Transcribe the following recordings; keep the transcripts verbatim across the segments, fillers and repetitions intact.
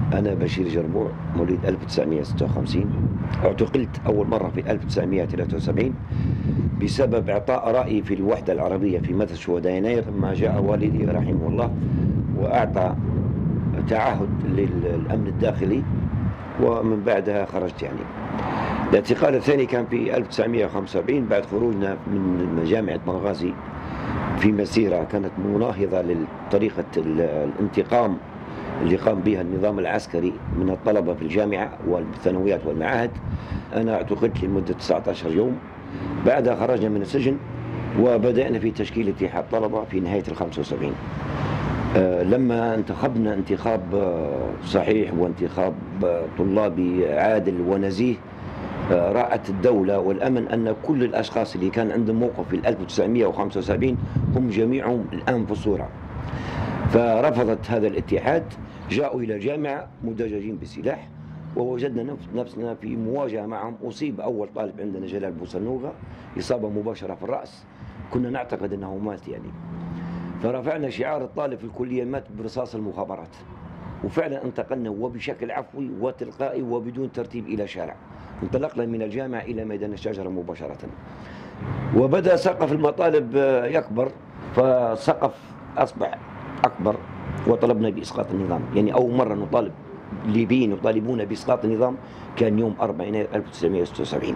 أنا بشير جربوع، مواليد ألف وتسعمئة وستة وخمسين. اعتقلت أول مرة في ألف وتسعمئة وثلاثة وسبعين بسبب إعطاء رأيي في الوحدة العربية في مثل شهداء يناير، لما جاء والدي رحمه الله وأعطى تعهد للأمن الداخلي، ومن بعدها خرجت. يعني الاعتقال الثاني كان في ألف وتسعمئة وخمسة وسبعين بعد خروجنا من جامعة بنغازي في مسيرة كانت مناهضة لطريقة الانتقام اللي قام بها النظام العسكري من الطلبة في الجامعة والثانويات والمعاهد. أنا اعتقلت لمدة تسعة عشر يوم، بعدها خرجنا من السجن وبدأنا في تشكيل اتحاد طلبة في نهاية الخمسة وسبعين. أه لما انتخبنا انتخاب صحيح وانتخاب طلابي عادل ونزيه، أه رأت الدولة والأمن أن كل الأشخاص اللي كان عندهم موقف في ألف وتسعمئة وخمسة وسبعين هم جميعهم الآن في الصورة، فرفضت هذا الاتحاد. جاءوا إلى الجامعة مدججين بالسلاح، ووجدنا نفسنا في مواجهة معهم. أصيب أول طالب عندنا جلال بوصنوغة إصابة مباشرة في الرأس، كنا نعتقد أنه مات يعني. فرفعنا شعار الطالب في الكلية مات برصاص المخابرات، وفعلا انتقلنا وبشكل عفوي وتلقائي وبدون ترتيب إلى شارع. انطلقنا من الجامعة إلى ميدان الشجرة مباشرة، وبدأ سقف المطالب يكبر، فسقف أصبح أكبر وطلبنا بإسقاط النظام. يعني أول مرة نطالب الليبيين يطالبون بإسقاط النظام كان يوم أربعة يناير ألف وتسعمئة وستة وسبعين.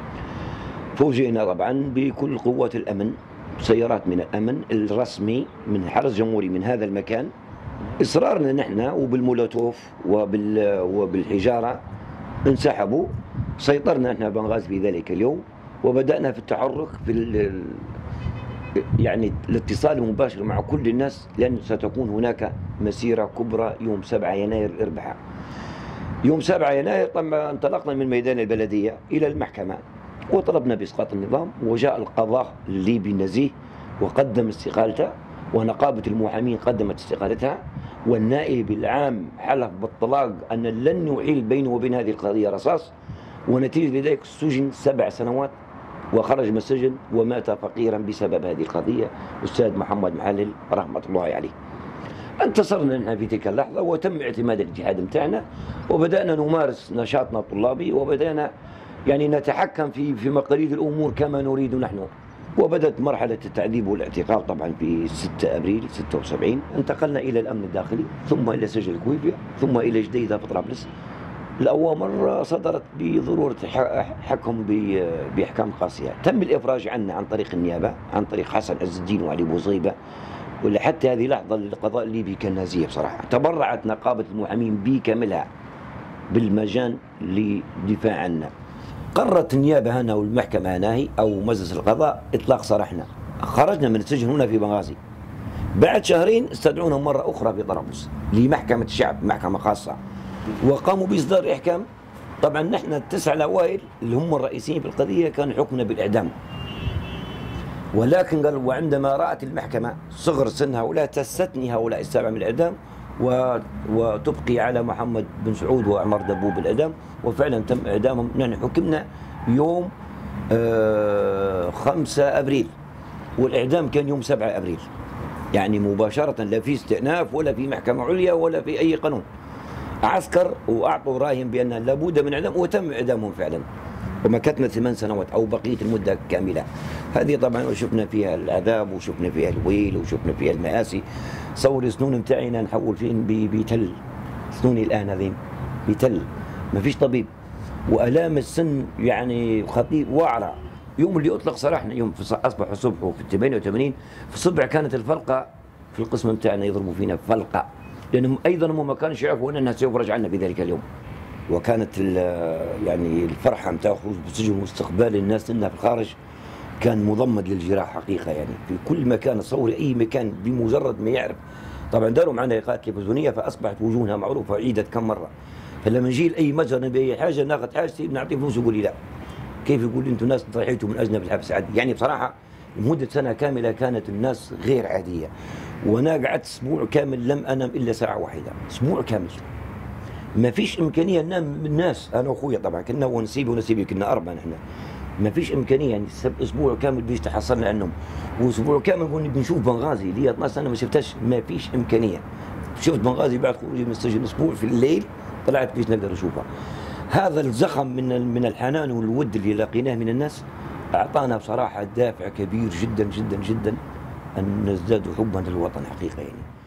فوجئنا طبعا بكل قوات الأمن، سيارات من الأمن الرسمي من الحرس الجمهوري من هذا المكان. إصرارنا نحن وبالمولوتوف وبال وبالحجارة انسحبوا. سيطرنا نحن بنغازي في ذلك اليوم، وبدأنا في التحرك في ال يعني الاتصال المباشر مع كل الناس، لأن ستكون هناك مسيرة كبرى يوم سبعة يناير الأربعاء. يوم سبعة يناير طبعا انطلقنا من ميدان البلدية إلى المحكمة وطلبنا بإسقاط النظام، وجاء القضاء الليبي النزيه وقدم استقالته، ونقابة المحامين قدمت استقالتها، والنائب العام حلف بالطلاق أن لن يحيل بينه وبين هذه القضية رصاص، ونتيجة لذلك سجن سبع سنوات وخرج من السجن ومات فقيرا بسبب هذه القضية. أستاذ محمد محلل رحمة الله عليه. انتصرنا نحن في تلك اللحظة وتم اعتماد الاتحاد متاعنا، وبدأنا نمارس نشاطنا الطلابي، وبدأنا يعني نتحكم في في مقاليد الأمور كما نريد نحن. وبدأت مرحلة التعذيب والاعتقال طبعا في ستة أبريل ستة وسبعين. انتقلنا إلى الأمن الداخلي، ثم إلى سجن الكويفية، ثم إلى جديدة في طرابلس. الأوامر صدرت بضرورة حكم بأحكام قاسية. تم الإفراج عنا عن طريق النيابة، عن طريق حسن عز الدين وعلي بوصيبة، ولحتى هذه اللحظة القضاء الليبي كان نازية بصراحة. تبرعت نقابة المحامين بكاملها بالمجان للدفاع عنا. قررت النيابة هنا والمحكمة هنا أو مجلس القضاء إطلاق سراحنا. خرجنا من السجن هنا في بنغازي. بعد شهرين استدعونا مرة أخرى في طرابلس لمحكمة الشعب، محكمة خاصة، وقاموا بإصدار إحكام. طبعا نحن التسعة الأوائل اللي هم الرئيسيين في القضية كان حكمنا بالإعدام، ولكن قال وعندما رأت المحكمة صغر سن هؤلاء تستثني هؤلاء السبعة من الإعدام وتبقي على محمد بن سعود وعمر دبوب بالإعدام، وفعلا تم إعدامهم. نحن حكمنا يوم آه خمسة أبريل، والإعدام كان يوم سبعة أبريل، يعني مباشرة، لا في استئناف ولا في محكمة عليا ولا في أي قانون. عسكر وأعطوا راهن بأن لابد من إعدام، وتم إعدامهم فعلا، ومكثنا ثمان سنوات أو بقية المدة كاملة. هذه طبعا شفنا فيها العذاب وشفنا فيها الويل وشفنا فيها المآسي. صور سنون متاعنا نحول فين بتل، سنوني الآن هذين بتل ما فيش طبيب، وألام السن يعني خطير وعرة. يوم اللي أطلق سراحنا يوم أصبح الصبح في ثمانية وثمانين في الصبح كانت الفلقة في القسم متاعنا يضربوا فينا فلقة، لأنهم أيضا هم ما كانش يعرفون أنها سيفرج عنا في ذلك اليوم. وكانت يعني الفرحة متاع خروج بالسجن واستقبال الناس لنا في الخارج كان مضمد للجراح حقيقة. يعني في كل مكان تصور أي مكان بمجرد ما يعرف. طبعا داروا معنا لقاءات تلفزيونية فأصبحت وجوهنا معروفة عيدت كم مرة. فلما نجي لأي متجر نبي أي حاجة ناخذ حاجتي بنعطيه فلوس يقول لي لا، كيف يقول لي أنتم ناس ضحيتوا من أجلنا في الحبس عادي. يعني بصراحة لمدة سنة كاملة كانت الناس غير عادية، وأنا قعدت أسبوع كامل لم أنام إلا ساعة واحدة، أسبوع كامل ما فيش إمكانية ننام من الناس. أنا وأخويا طبعا كنا ونسيبي ونسيبي كنا أربعة نحن، ما فيش إمكانية. يعني أسبوع كامل بيش تحصلنا عنهم، وأسبوع كامل بنشوف بنغازي لي اثناشر سنة ما شفتهاش، ما فيش إمكانية. شفت بنغازي بعد خروجي من السجن اسبوع في الليل طلعت بيش نقدر اشوفها. هذا الزخم من من الحنان والود اللي لقيناه من الناس اعطانا بصراحه دافع كبير جدا جدا جدا ان نزداد حبا للوطن حقيقه يعني.